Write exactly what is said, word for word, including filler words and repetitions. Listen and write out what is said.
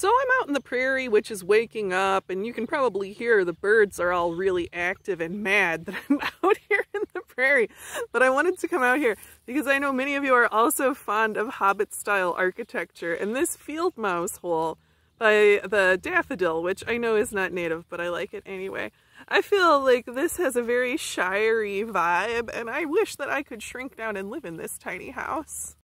So I'm out in the prairie, which is waking up, and you can probably hear the birds are all really active and mad that I'm out here in the prairie. But I wanted to come out here because I know many of you are also fond of Hobbit-style architecture, and this field mouse hole by the daffodil, which I know is not native, but I like it anyway. I feel like this has a very shirey vibe, and I wish that I could shrink down and live in this tiny house.